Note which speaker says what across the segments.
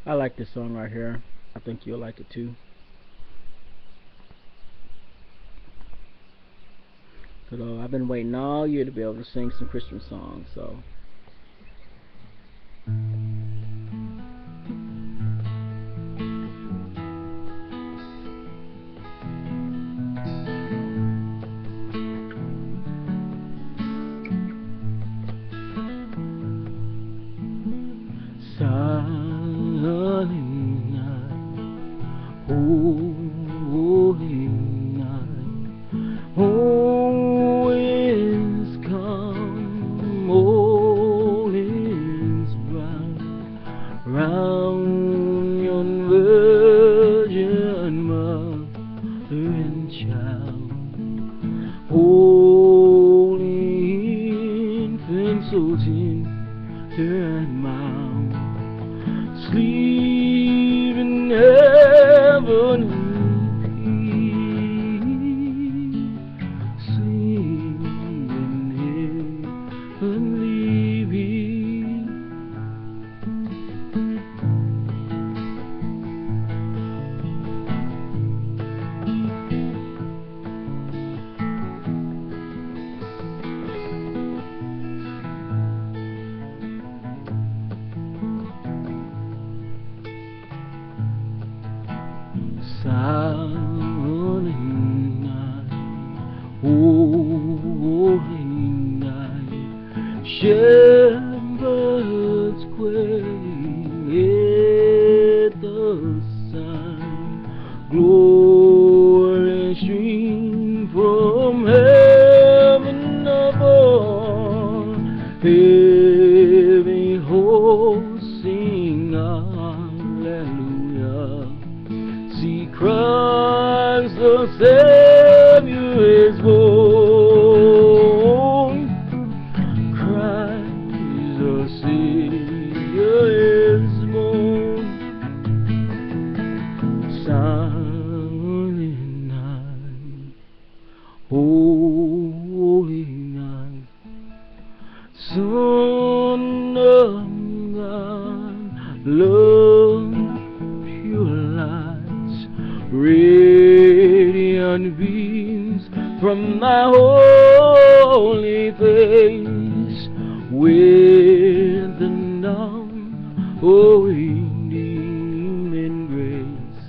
Speaker 1: I like this song right here. I think you'll like it too. So I've been waiting all year to be able to sing some Christmas songs. So silent night, holy night, all is calm, all is bright, round yon virgin mother and child, holy infant, so tender and mild, sleep in heavenly peace, sleep in heavenly peace. Silent night, holy night, shepherds quail at the sign, glory stream from heaven above, heavy hosts sing hallelujah. See Christ the Savior is born. Christ the Savior is born. Silent night, holy night, Son of God, love, pure light, radiant beams from thy holy face, with the dawn, O redeeming grace.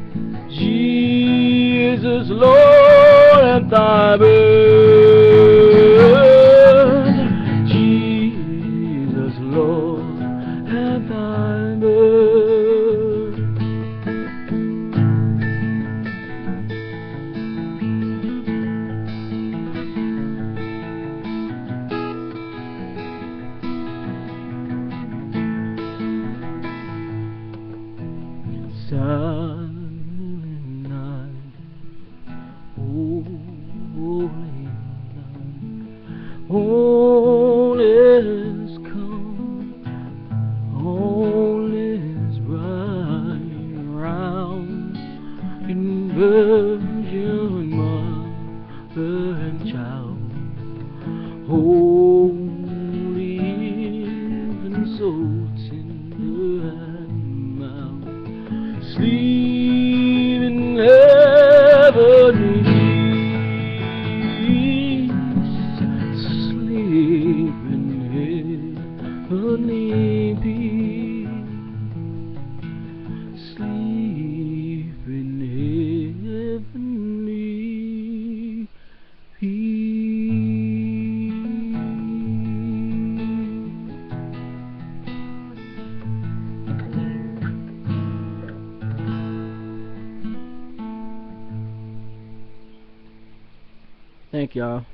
Speaker 1: Jesus, Lord, at thy birth, Jesus, Lord, at thy birth. Silent night, holy night, all is calm, all is bright, round in virgin mother and child, holy and so tender and mild, sleep in heavenly peace, sleep in heavenly peace, sleep in heavenly peace. Thank y'all.